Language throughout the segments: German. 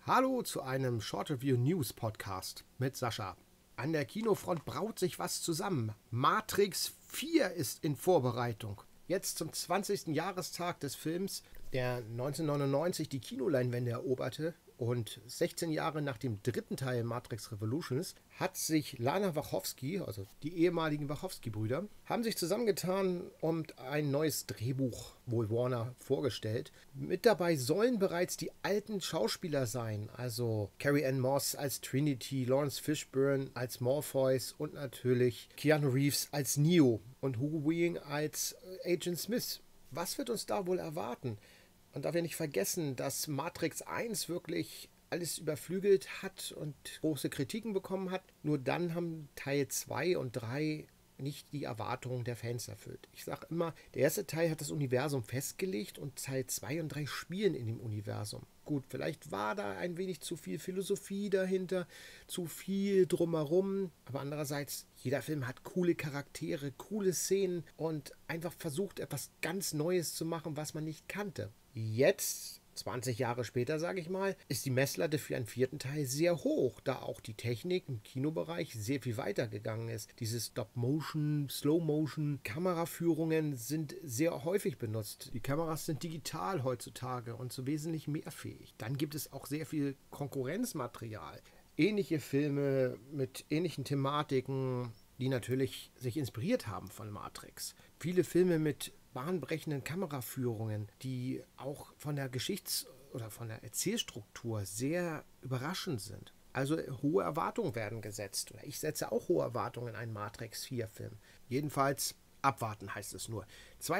Hallo zu einem Short Review News Podcast mit Sascha. An der Kinofront braut sich was zusammen. Matrix 4 ist in Vorbereitung. Jetzt zum 20. Jahrestag des Films, der 1999 die Kinoleinwände eroberte, und 16 Jahre nach dem dritten Teil Matrix Revolutions hat sich Lana Wachowski, also die ehemaligen Wachowski-Brüder, haben sich zusammengetan und ein neues Drehbuch, wohl Warner, vorgestellt. Mit dabei sollen bereits die alten Schauspieler sein, also Carrie-Anne Moss als Trinity, Lawrence Fishburne als Morpheus und natürlich Keanu Reeves als Neo und Hugo Weaving als Agent Smith. Was wird uns da wohl erwarten? Und da wir nicht vergessen, dass Matrix 1 wirklich alles überflügelt hat und große Kritiken bekommen hat, nur dann haben Teil 2 und 3 nicht die Erwartungen der Fans erfüllt. Ich sage immer, der erste Teil hat das Universum festgelegt und Teil 2 und 3 spielen in dem Universum. Gut, vielleicht war da ein wenig zu viel Philosophie dahinter, zu viel drumherum, aber andererseits, jeder Film hat coole Charaktere, coole Szenen und einfach versucht, etwas ganz Neues zu machen, was man nicht kannte. Jetzt, 20 Jahre später, sage ich mal, ist die Messlatte für einen vierten Teil sehr hoch, da auch die Technik im Kinobereich sehr viel weiter gegangen ist. Diese Stop-Motion, Slow-Motion, Kameraführungen sind sehr häufig benutzt. Die Kameras sind digital heutzutage und so wesentlich mehr fähig. Dann gibt es auch sehr viel Konkurrenzmaterial. Ähnliche Filme mit ähnlichen Thematiken, die natürlich sich inspiriert haben von Matrix. Viele Filme mit bahnbrechenden Kameraführungen, die auch von der oder von der Erzählstruktur sehr überraschend sind. Also hohe Erwartungen werden gesetzt. Oder ich setze auch hohe Erwartungen in einen Matrix 4-Film. Jedenfalls abwarten heißt es nur.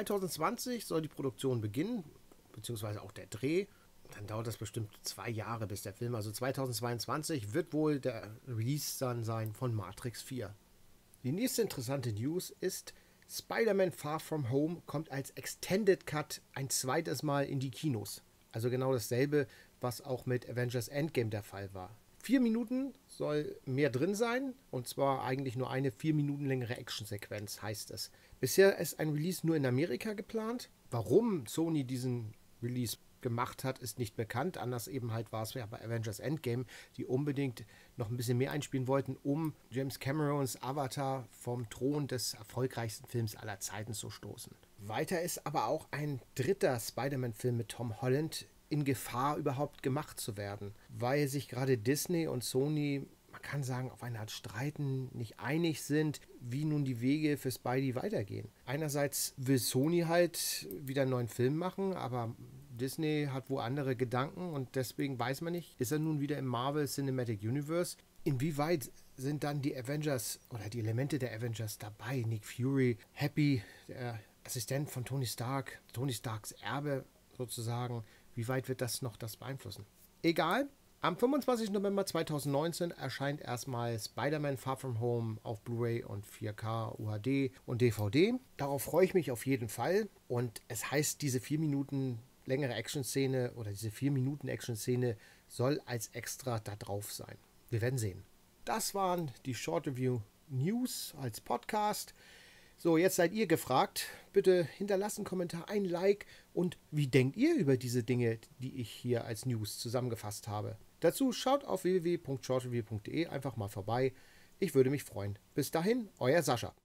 2020 soll die Produktion beginnen, beziehungsweise auch der Dreh. Dann dauert das bestimmt 2 Jahre bis der Film. Also 2022 wird wohl der Release dann sein von Matrix 4. Die nächste interessante News ist, Spider-Man Far From Home kommt als Extended Cut ein zweites Mal in die Kinos. Also genau dasselbe, was auch mit Avengers Endgame der Fall war. 4 Minuten soll mehr drin sein, und zwar eigentlich nur eine 4 Minuten längere Actionsequenz, heißt es. Bisher ist ein Release nur in Amerika geplant. Warum Sony diesen Release gemacht hat, ist nicht bekannt. Anders eben halt war es ja bei Avengers Endgame, die unbedingt noch ein bisschen mehr einspielen wollten, um James Camerons Avatar vom Thron des erfolgreichsten Films aller Zeiten zu stoßen. Weiter ist aber auch ein dritter Spider-Man-Film mit Tom Holland in Gefahr, überhaupt gemacht zu werden, weil sich gerade Disney und Sony, man kann sagen, auf eine Art streiten, nicht einig sind, wie nun die Wege für Spidey weitergehen. Einerseits will Sony halt wieder einen neuen Film machen, aber Disney hat wohl andere Gedanken und deswegen weiß man nicht, ist er nun wieder im Marvel Cinematic Universe? Inwieweit sind dann die Avengers oder die Elemente der Avengers dabei? Nick Fury, Happy, der Assistent von Tony Stark, Tony Starks Erbe sozusagen. Wie weit wird das noch beeinflussen? Egal. Am 25. November 2019 erscheint erstmal Spider-Man Far From Home auf Blu-ray und 4K, UHD und DVD. Darauf freue ich mich auf jeden Fall. Und es heißt, diese 4 Minuten längere Action-Szene oder diese 4 Minuten Action-Szene soll als extra da drauf sein. Wir werden sehen. Das waren die Short Review News als Podcast. So, jetzt seid ihr gefragt. Bitte hinterlasst einen Kommentar, ein Like und wie denkt ihr über diese Dinge, die ich hier als News zusammengefasst habe? Dazu schaut auf www.shortreview.de einfach mal vorbei. Ich würde mich freuen. Bis dahin, euer Sascha.